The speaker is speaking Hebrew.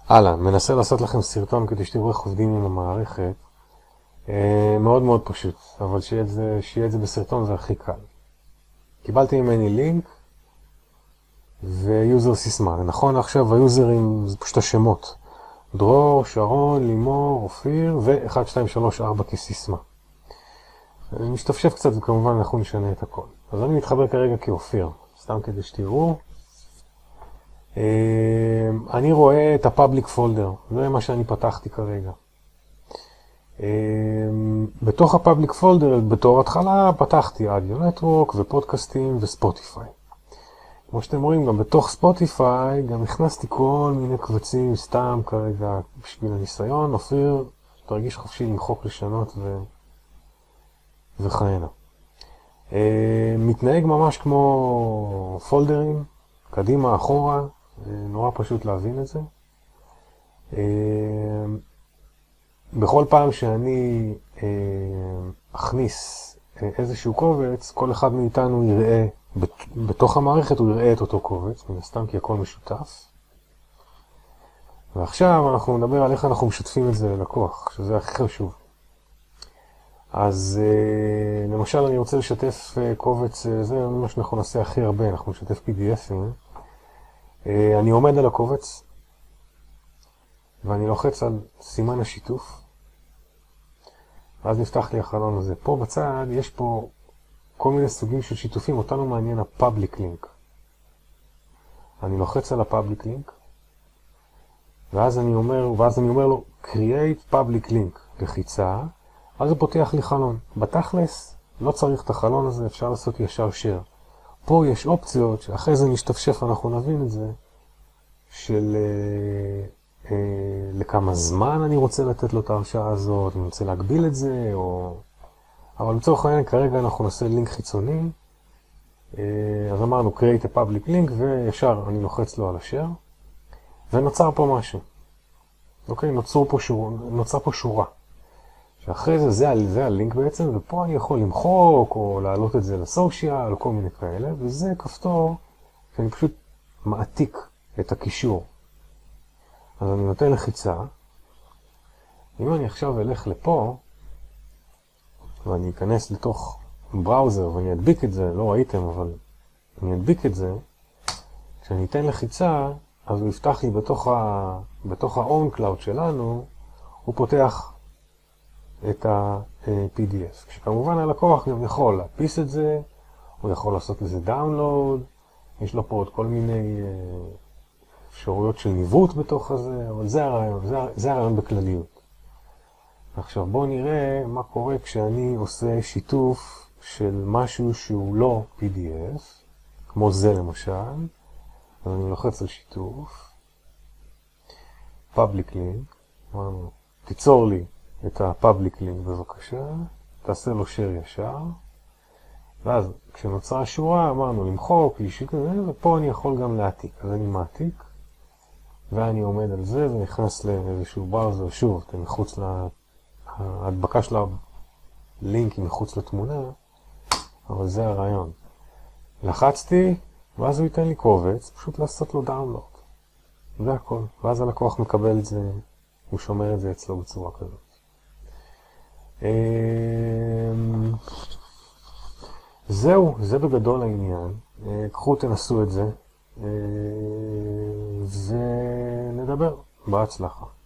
אהלן, מנסה לעשות לכם סרטון כדי שתראו איך עובדים עם המערכת. מאוד מאוד פשוט, אבל שיהיה את זה בסרטון זה הכי קל. קיבלתי ממני לינק ויוזר סיסמה. נכון, עכשיו היוזרים זה פשוט השמות. דרור, שרון, לימור, אופיר ו-1, 2, 3, 4 כסיסמה. אני משתפשף קצת וכמובן אנחנו נשנה את הכל. אז אני מתחבר כרגע כאופיר, סתם כדי שתראו. אני רואה את הפאבליק פולדר, זה מה שאני פתחתי כרגע. בתוך הפאבליק פולדר, בתור התחלה, פתחתי אודיו נטוורק ופודקאסטים וספוטיפיי. כמו שאתם רואים, גם בתוך ספוטיפיי, גם הכנסתי כל מיני קבצים סתם כרגע בשביל הניסיון. אופיר, תרגיש חופשי למחוק, לשנות וכהנה. מתנהג ממש כמו פולדרים, קדימה, אחורה, נורא פשוט להבין את זה. בכל פעם שאני אכניס איזשהו קובץ, כל אחד מאיתנו יראה, בתוך המערכת הוא יראה את אותו קובץ, מן הסתם כי הכל משותף. ועכשיו אנחנו נדבר על איך אנחנו משתפים את זה ללקוח, שזה הכי חשוב. אז למשל אני רוצה לשתף קובץ, זה מה שאנחנו נעשה הכי הרבה, אנחנו נשתף PDF'ים. אני עומד על הקובץ, ואני לוחץ על סימן השיתוף, ואז נפתח לי החלון הזה. פה בצד יש פה כל מיני סוגים של שיתופים, אותנו מעניין הפאבליק לינק. אני לוחץ על הפאבליק לינק, ואז אני אומר לו create public link, לחיצה, אז הוא פותח לי חלון. בתכלס לא צריך את החלון הזה, אפשר לעשות ישר share. פה יש אופציות שאחרי זה נשתפשף, אנחנו נבין את זה, של לכמה זמן אני רוצה לתת לו את ההרשאה הזאת, אני רוצה להגביל את זה, אבל לצורך העניין כרגע אנחנו נעשה לינק חיצוני. אז אמרנו create a public link, וישר אני לוחץ לו על השאר, ונוצר פה משהו. אוקיי, נוצר פה שורה. שאחרי זה, זה הלינק בעצם, ופה אני יכול למחוק, או להעלות את זה לסושיאל, או כל מיני כאלה, וזה כפתור שאני פשוט מעתיק את הקישור. אז אני נותן לחיצה. אם אני עכשיו אלך לפה, ואני אכנס לתוך בראוזר, ואני אדביק את זה, לא ראיתם, אבל אני אדביק את זה, כשאני אתן לחיצה, אז הוא יפתח לי בתוך ה-on-cloud שלנו, הוא פותח את ה-PDF. כשכמובן הלקוח גם יכול להדפיס את זה, הוא יכול לעשות לזה דאונלוד, יש לו פה עוד כל מיני אפשרויות של ניווט בתוך הזה, אבל זה הרעיון בכלליות. עכשיו בואו נראה מה קורה כשאני עושה שיתוף של משהו שהוא לא PDF, כמו זה למשל. אז אני לוחץ על שיתוף, public link, אמרנו, תיצור לי את ה-public link בבקשה, תעשה לו share ישר, ואז כשנוצרה השורה אמרנו למחוק, להשאיר כזה, ופה אני יכול גם להעתיק. אז אני מעתיק, ואני עומד על זה ונכנס לאיזשהו בראוזר, שוב, אתם מחוץ ההדבקה של הלינק היא מחוץ לתמונה, אבל זה הרעיון. לחצתי, ואז הוא ייתן לי קובץ, פשוט לעשות לו דאונלוד. זה הכל. ואז הלקוח מקבל את זה, הוא שומר את זה אצלו בצורה כזאת. זהו, זה בגדול העניין. קחו, תנסו את זה, ונדבר. בהצלחה.